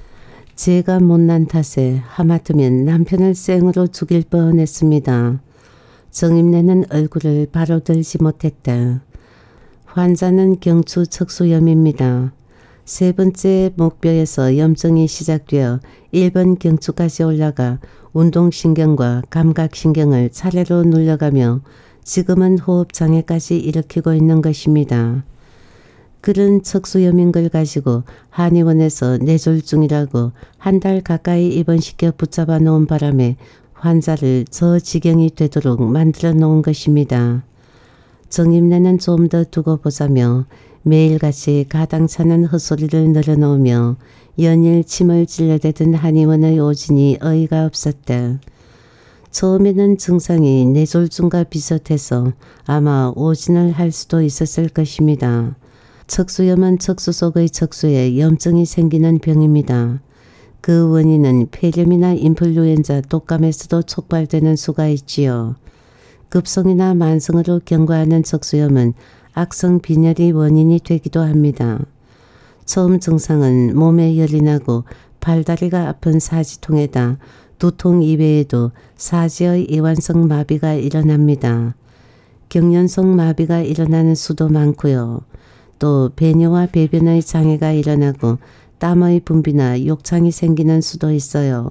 제가 못난 탓에 하마터면 남편을 생으로 죽일 뻔했습니다. 정임내는 얼굴을 바로 들지 못했다. 환자는 경추 척수염입니다. 세 번째 목뼈에서 염증이 시작되어 일 번 경추까지 올라가 운동신경과 감각신경을 차례로 눌려가며 지금은 호흡장애까지 일으키고 있는 것입니다. 그런 척수염인 걸 가지고 한의원에서 뇌졸 중이라고 한 달 가까이 입원시켜 붙잡아 놓은 바람에 환자를 저 지경이 되도록 만들어 놓은 것입니다. 정임내는 좀 더 두고 보자며 매일같이 가당차는 헛소리를 늘어놓으며 연일 침을 찔러대던 한의원의 오진이 어이가 없었다. 처음에는 증상이 뇌졸중과 비슷해서 아마 오진을 할 수도 있었을 것입니다. 척수염은 척수 속의 척수에 염증이 생기는 병입니다. 그 원인은 폐렴이나 인플루엔자 독감에서도 촉발되는 수가 있지요. 급성이나 만성으로 경과하는 척수염은 악성 빈혈이 원인이 되기도 합니다. 처음 증상은 몸에 열이 나고 팔다리가 아픈 사지통에다 두통 이외에도 사지의 이완성 마비가 일어납니다. 경련성 마비가 일어나는 수도 많고요. 또 배뇨와 배변의 장애가 일어나고 땀의 분비나 욕창이 생기는 수도 있어요.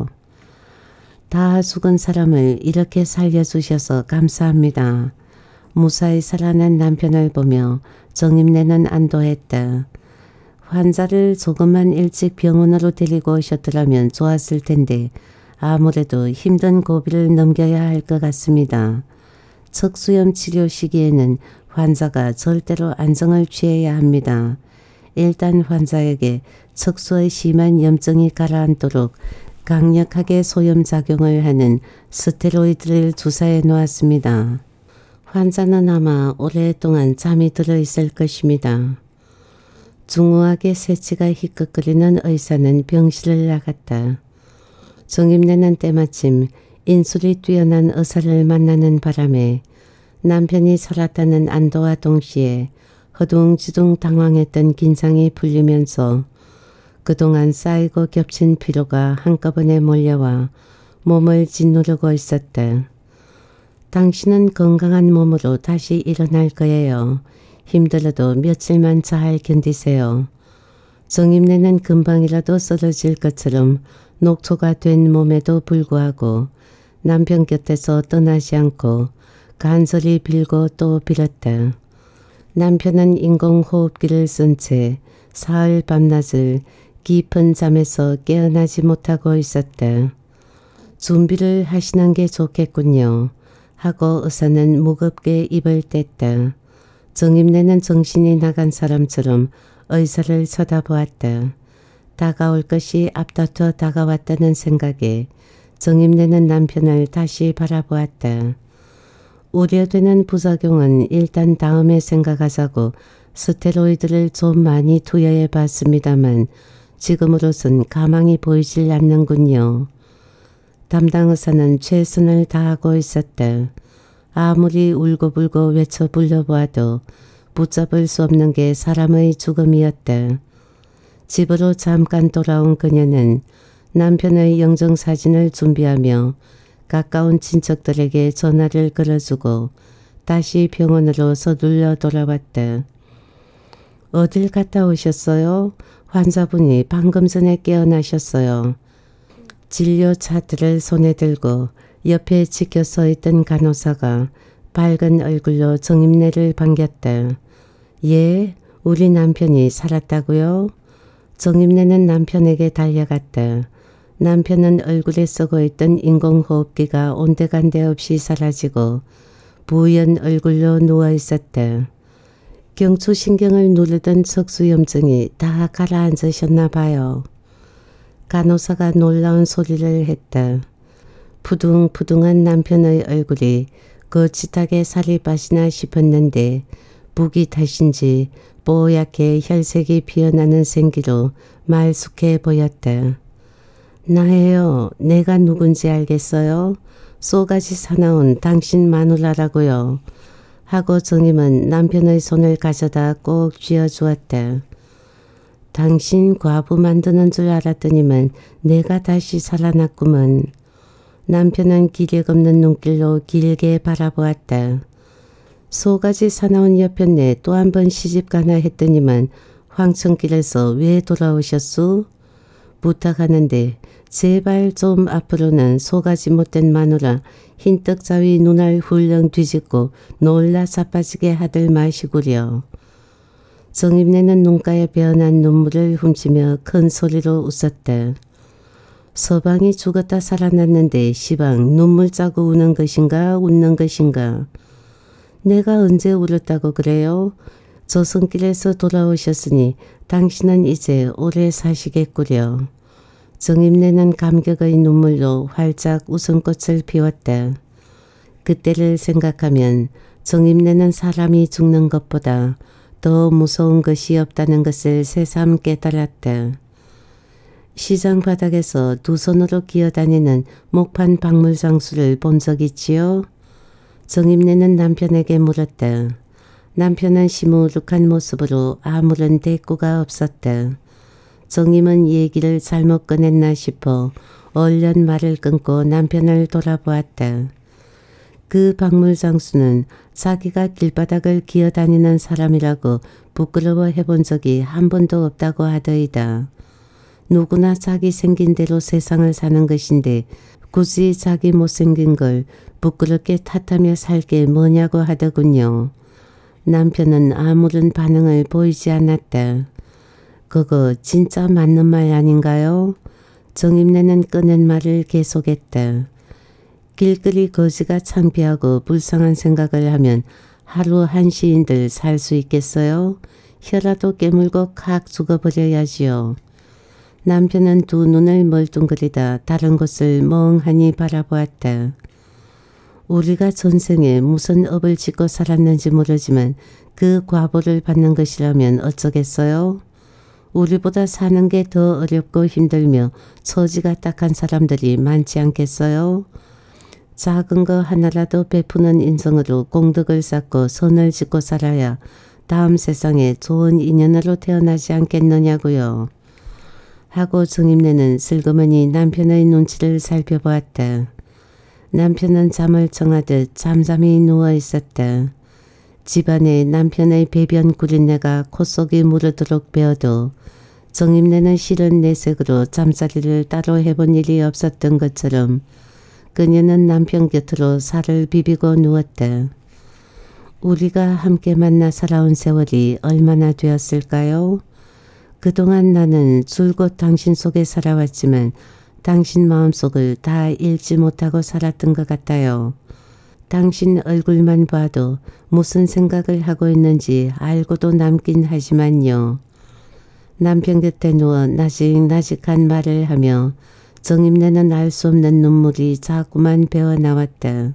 다 죽은 사람을 이렇게 살려주셔서 감사합니다. 무사히 살아난 남편을 보며 정임내는 안도했다. 환자를 조금만 일찍 병원으로 데리고 오셨더라면 좋았을 텐데 아무래도 힘든 고비를 넘겨야 할 것 같습니다. 척수염 치료 시기에는 환자가 절대로 안정을 취해야 합니다. 일단 환자에게 척수의 심한 염증이 가라앉도록 강력하게 소염작용을 하는 스테로이드를 주사해 놓았습니다. 환자는 아마 오랫동안 잠이 들어 있을 것입니다. 중후하게 새치가 희끗거리는 의사는 병실을 나갔다. 정임내는 때마침 인술이 뛰어난 의사를 만나는 바람에 남편이 살았다는 안도와 동시에 허둥지둥 당황했던 긴장이 풀리면서 그동안 쌓이고 겹친 피로가 한꺼번에 몰려와 몸을 짓누르고 있었다. 당신은 건강한 몸으로 다시 일어날 거예요. 힘들어도 며칠만 잘 견디세요. 정임내는 금방이라도 쓰러질 것처럼 녹초가 된 몸에도 불구하고 남편 곁에서 떠나지 않고 간절히 빌고 또 빌었다. 남편은 인공호흡기를 쓴 채 사흘 밤낮을 깊은 잠에서 깨어나지 못하고 있었다. 준비를 하시는 게 좋겠군요. 하고 의사는 무겁게 입을 뗐다. 정임내는 정신이 나간 사람처럼 의사를 쳐다보았다. 다가올 것이 앞다퉈 다가왔다는 생각에 정임내는 남편을 다시 바라보았다. 우려되는 부작용은 일단 다음에 생각하자고 스테로이드를 좀 많이 투여해 봤습니다만 지금으로선 가망이 보이질 않는군요. 담당 의사는 최선을 다하고 있었다. 아무리 울고불고 외쳐 불러보아도 붙잡을 수 없는 게 사람의 죽음이었다. 집으로 잠깐 돌아온 그녀는 남편의 영정사진을 준비하며 가까운 친척들에게 전화를 걸어주고 다시 병원으로 서둘러 돌아왔다. 어딜 갔다 오셨어요? 환자분이 방금 전에 깨어나셨어요. 진료 차트를 손에 들고 옆에 지켜 서 있던 간호사가 밝은 얼굴로 정임내를 반겼다. 예, 우리 남편이 살았다고요? 정임내는 남편에게 달려갔다. 남편은 얼굴에 쓰고 있던 인공호흡기가 온데간데 없이 사라지고 부연 얼굴로 누워있었다. 경추신경을 누르던 척수염증이 다 가라앉으셨나 봐요. 간호사가 놀라운 소리를 했다. 푸둥푸둥한 남편의 얼굴이 거짓하게 살이 빠지나 싶었는데 무기 탓인지 뽀얗게 혈색이 피어나는 생기로 말쑥해 보였다. 나예요. 내가 누군지 알겠어요? 쏘가지 사나운 당신 마누라라고요. 하고 정임은 남편의 손을 가져다 꼭 쥐어주었다. 당신 과부 만드는 줄 알았더니만 내가 다시 살아났구먼. 남편은 기력 없는 눈길로 길게 바라보았다. 소가지 사나운 여편네 또 한 번 시집가나 했더니만 황천길에서 왜 돌아오셨소? 부탁하는데 제발 좀 앞으로는 소가지 못된 마누라 흰떡자위 눈알 훌렁 뒤집고 놀라 자빠지게 하들 마시구려. 정임내는 눈가에 배어난 눈물을 훔치며 큰 소리로 웃었다. 서방이 죽었다 살아났는데 시방 눈물 짜고 우는 것인가 웃는 것인가. 내가 언제 울었다고 그래요? 조선길에서 돌아오셨으니 당신은 이제 오래 사시겠구려. 정임내는 감격의 눈물로 활짝 웃음꽃을 피웠다. 그때를 생각하면 정임내는 사람이 죽는 것보다 더 무서운 것이 없다는 것을 새삼 깨달았다. 시장 바닥에서 두 손으로 기어다니는 목판 박물장수를 본 적 있지요? 정임내는 남편에게 물었다. 남편은 시무룩한 모습으로 아무런 대꾸가 없었다. 정임은 얘기를 잘못 꺼냈나 싶어 얼른 말을 끊고 남편을 돌아보았다. 그 박물장수는 자기가 길바닥을 기어다니는 사람이라고 부끄러워해 본 적이 한 번도 없다고 하더이다. 누구나 자기 생긴 대로 세상을 사는 것인데 굳이 자기 못생긴 걸 부끄럽게 탓하며 살 게 뭐냐고 하더군요. 남편은 아무런 반응을 보이지 않았다. 그거 진짜 맞는 말 아닌가요? 정임내는 꺼낸 말을 계속했다. 길거리 거지가 창피하고 불쌍한 생각을 하면 하루 한 시인들 살 수 있겠어요? 혀라도 깨물고 칵 죽어버려야지요. 남편은 두 눈을 멀뚱거리다 다른 곳을 멍하니 바라보았다. 우리가 전생에 무슨 업을 짓고 살았는지 모르지만 그 과보를 받는 것이라면 어쩌겠어요? 우리보다 사는 게 더 어렵고 힘들며 처지가 딱한 사람들이 많지 않겠어요? 작은 거 하나라도 베푸는 인성으로 공덕을 쌓고 선을 짓고 살아야 다음 세상에 좋은 인연으로 태어나지 않겠느냐고요. 하고 정임내는 슬그머니 남편의 눈치를 살펴보았다. 남편은 잠을 청하듯 잠잠히 누워 있었다. 집안에 남편의 배변 구린내가 콧속이 무르도록 배어도 정임내는 싫은 내색으로 잠자리를 따로 해본 일이 없었던 것처럼 그녀는 남편 곁으로 살을 비비고 누웠다. 우리가 함께 만나 살아온 세월이 얼마나 되었을까요? 그동안 나는 줄곧 당신 속에 살아왔지만 당신 마음속을 다 읽지 못하고 살았던 것 같아요. 당신 얼굴만 봐도 무슨 생각을 하고 있는지 알고도 남긴 하지만요. 남편 곁에 누워 나직나직한 말을 하며 정임내는 알 수 없는 눈물이 자꾸만 배어나왔다.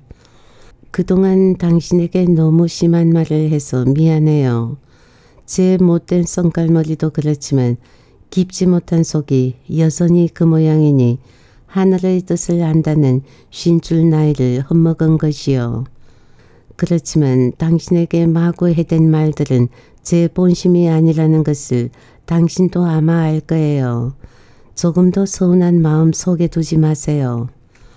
그동안 당신에게 너무 심한 말을 해서 미안해요. 제 못된 썬깔머리도 그렇지만 깊지 못한 속이 여전히 그 모양이니 하늘의 뜻을 안다는 쉰줄 나이를 헛먹은 것이요. 그렇지만 당신에게 마구 해댄 말들은 제 본심이 아니라는 것을 당신도 아마 알 거예요. 조금도 서운한 마음 속에 두지 마세요.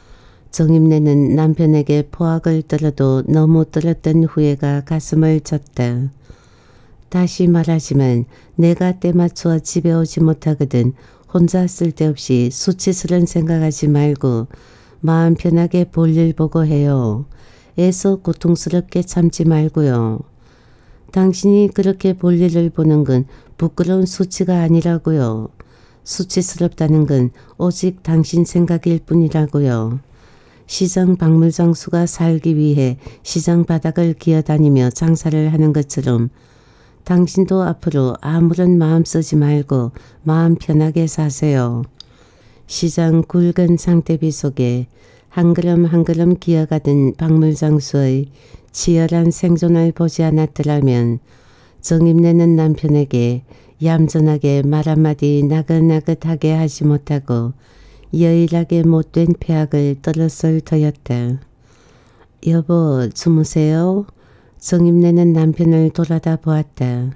정임내는 남편에게 포악을 떨어도 너무 떨었던 후회가 가슴을 쳤다. 다시 말하지만 내가 때맞춰 집에 오지 못하거든 혼자 쓸데없이 수치스런 생각하지 말고 마음 편하게 볼일 보고 해요. 애써 고통스럽게 참지 말고요. 당신이 그렇게 볼일을 보는 건 부끄러운 수치가 아니라고요. 수치스럽다는 건 오직 당신 생각일 뿐이라고요. 시장 박물장수가 살기 위해 시장 바닥을 기어다니며 장사를 하는 것처럼 당신도 앞으로 아무런 마음 쓰지 말고 마음 편하게 사세요. 시장 굵은 상대비 속에 한 걸음 한 걸음 기어가던 박물장수의 치열한 생존을 보지 않았더라면 정임내는 남편에게 얌전하게 말 한마디 나긋나긋하게 하지 못하고 여일하게 못된 폐악을 떨었을 터였다. 여보 주무세요? 정임내는 남편을 돌아다 보았다.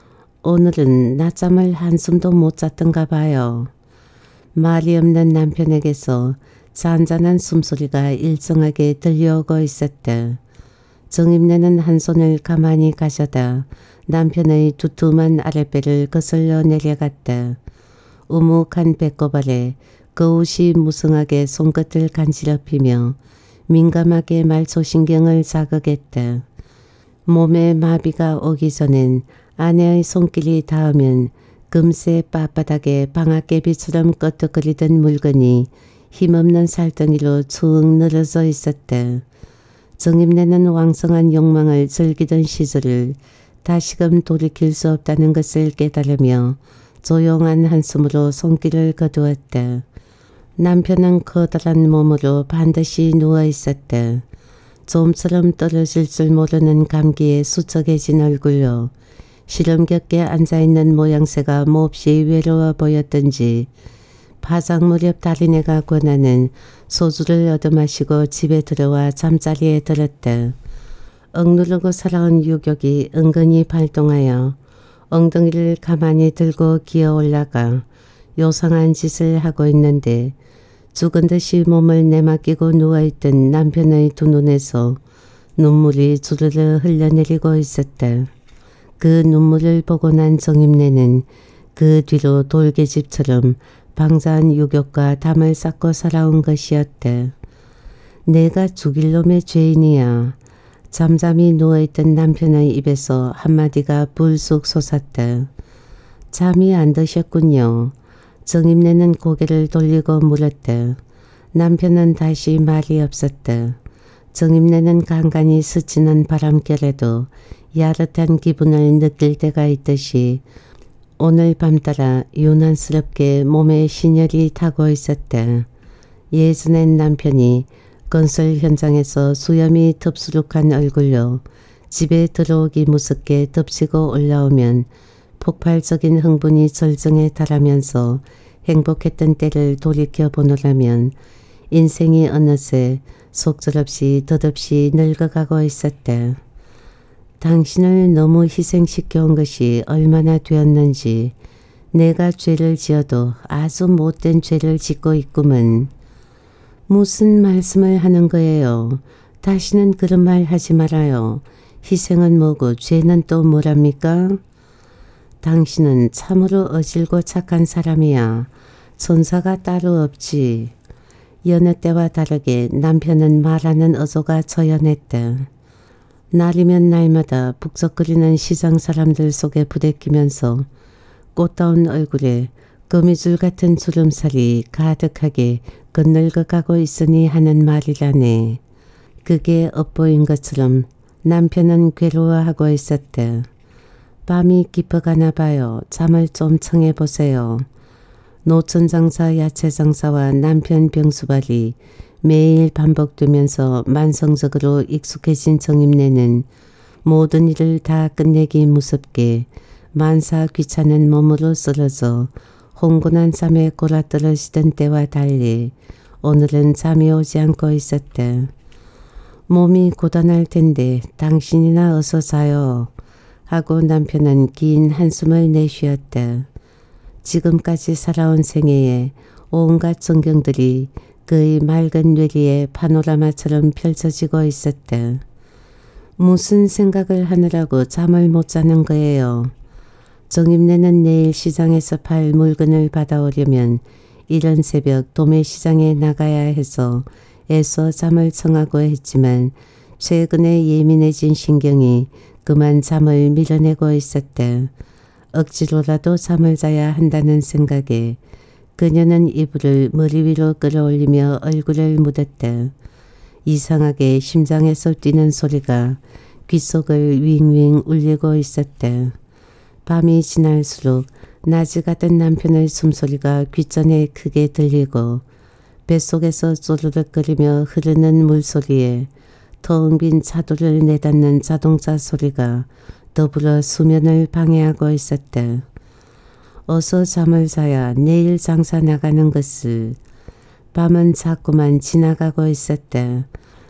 오늘은 낮잠을 한숨도 못 잤던가 봐요. 말이 없는 남편에게서 잔잔한 숨소리가 일정하게 들려오고 있었다. 정임내는 한 손을 가만히 가져다 남편의 두툼한 아랫배를 거슬러 내려갔다. 우묵한 배꼽 아래 거웃이 무성하게 손끝을 간지럽히며 민감하게 말초신경을 자극했다. 몸에 마비가 오기 전엔 아내의 손길이 닿으면 금세 빳빳하게 방앗개비처럼 끄덕거리던 물건이 힘없는 살덩이로 축 늘어져 있었다. 정임내는 왕성한 욕망을 즐기던 시절을 다시금 돌이킬 수 없다는 것을 깨달으며 조용한 한숨으로 손길을 거두었다. 남편은 커다란 몸으로 반드시 누워 있었다. 좀처럼 떨어질 줄 모르는 감기에 수척해진 얼굴로 시름겹게 앉아있는 모양새가 몹시 외로워 보였던지 파장 무렵 달인애가 권하는 소주를 얻어마시고 집에 들어와 잠자리에 들었다. 억누르고 살아온 유격이 은근히 발동하여 엉덩이를 가만히 들고 기어 올라가 요상한 짓을 하고 있는데 죽은 듯이 몸을 내맡기고 누워있던 남편의 두 눈에서 눈물이 주르르 흘러내리고 있었다. 그 눈물을 보고 난 정임내는 그 뒤로 돌개집처럼 방자한 유격과 담을 쌓고 살아온 것이었다. 내가 죽일 놈의 죄인이야. 잠잠히 누워있던 남편의 입에서 한마디가 불쑥 솟았다. 잠이 안 드셨군요. 정임내는 고개를 돌리고 물었다. 남편은 다시 말이 없었다. 정임내는 간간히 스치는 바람결에도 야릇한 기분을 느낄 때가 있듯이 오늘 밤따라 유난스럽게 몸에 신혈이 타고 있었다. 예전엔 남편이 건설 현장에서 수염이 덥수룩한 얼굴로 집에 들어오기 무섭게 덮치고 올라오면 폭발적인 흥분이 절정에 달하면서 행복했던 때를 돌이켜보노라면 인생이 어느새 속절없이 덧없이 늙어가고 있었다. 당신을 너무 희생시켜온 것이 얼마나 되었는지 내가 죄를 지어도 아주 못된 죄를 짓고 있구먼. 무슨 말씀을 하는 거예요. 다시는 그런 말 하지 말아요. 희생은 뭐고 죄는 또 뭐랍니까? 당신은 참으로 어질고 착한 사람이야. 천사가 따로 없지. 여느 때와 다르게 남편은 말하는 어조가 저연했다. 날이면 날마다 북적거리는 시장 사람들 속에 부대끼면서 꽃다운 얼굴에 거미줄 같은 주름살이 가득하게 건널거가고 있으니 하는 말이라네. 그게 엇보인 것처럼 남편은 괴로워하고 있었다. 밤이 깊어가나 봐요. 잠을 좀 청해보세요. 노천장사 야채장사와 남편 병수발이 매일 반복되면서 만성적으로 익숙해진 정임내는 모든 일을 다 끝내기 무섭게 만사 귀찮은 몸으로 쓰러져 홍곤한 잠에 골아떨어지던 때와 달리 오늘은 잠이 오지 않고 있었다. 몸이 고단할 텐데 당신이나 어서 자요. 하고 남편은 긴 한숨을 내쉬었다. 지금까지 살아온 생애에 온갖 전경들이 그의 맑은 뇌리에 파노라마처럼 펼쳐지고 있었다. 무슨 생각을 하느라고 잠을 못 자는 거예요. 정임내는 내일 시장에서 팔 물건을 받아오려면 이른 새벽 도매시장에 나가야 해서 애써 잠을 청하고 했지만 최근에 예민해진 신경이 그만 잠을 밀어내고 있었다. 억지로라도 잠을 자야 한다는 생각에 그녀는 이불을 머리 위로 끌어올리며 얼굴을 묻었다. 이상하게 심장에서 뛰는 소리가 귓속을 윙윙 울리고 있었다. 밤이 지날수록 낮이 가던 남편의 숨소리가 귓전에 크게 들리고 뱃속에서 쪼르륵거리며 흐르는 물소리에 텅 빈 차도를 내닫는 자동차 소리가 더불어 수면을 방해하고 있었다. 어서 잠을 자야 내일 장사 나가는 것을. 밤은 자꾸만 지나가고 있었다.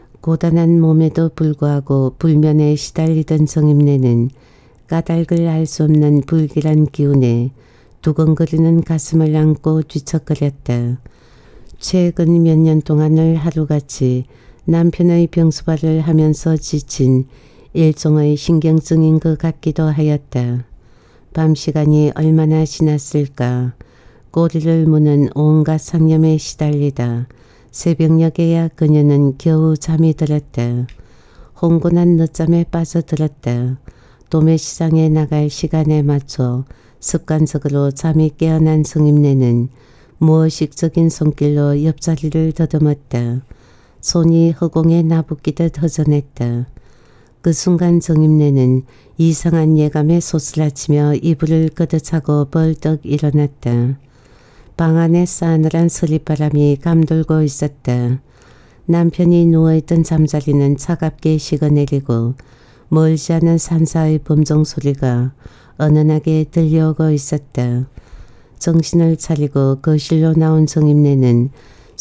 고단한 몸에도 불구하고 불면에 시달리던 정임내는 까닭을 알 수 없는 불길한 기운에 두근거리는 가슴을 안고 뒤척거렸다. 최근 몇 년 동안을 하루같이 남편의 병수발을 하면서 지친 일종의 신경증인 것 같기도 하였다. 밤 시간이 얼마나 지났을까. 꼬리를 무는 온갖 상념에 시달리다 새벽녘에야 그녀는 겨우 잠이 들었다. 홍곤한 늦잠에 빠져들었다. 도매시장에 나갈 시간에 맞춰 습관적으로 잠이 깨어난 정임내는 무의식적인 손길로 옆자리를 더듬었다. 손이 허공에 나부끼듯 허전했다. 그 순간 정임내는 이상한 예감에 소스라치며 이불을 걷어차고 벌떡 일어났다. 방 안에 싸늘한 서리바람이 감돌고 있었다. 남편이 누워있던 잠자리는 차갑게 식어내리고 멀지 않은 산사의 범종 소리가 은은하게 들려오고 있었다. 정신을 차리고 거실로 나온 정임내는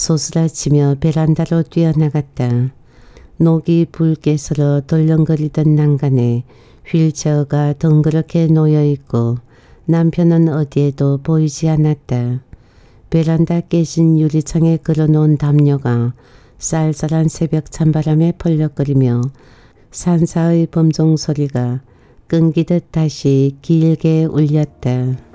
소스라치며 베란다로 뛰어나갔다. 녹이 붉게 서러 덜렁거리던 난간에 휠체어가 덩그렇게 놓여있고 남편은 어디에도 보이지 않았다. 베란다 깨진 유리창에 걸어놓은 담요가 쌀쌀한 새벽 찬바람에 펄럭거리며 산사의 범종 소리가 끊기듯 다시 길게 울렸다.